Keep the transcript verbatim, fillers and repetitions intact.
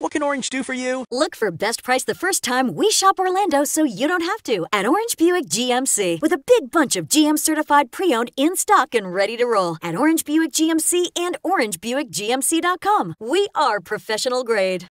What can Orange do for you? Look for best price the first time we shop Orlando so you don't have to at Orange Buick G M C with a big bunch of G M certified pre-owned in stock and ready to roll at Orange Buick G M C and orange buick g m c dot com. We are professional grade.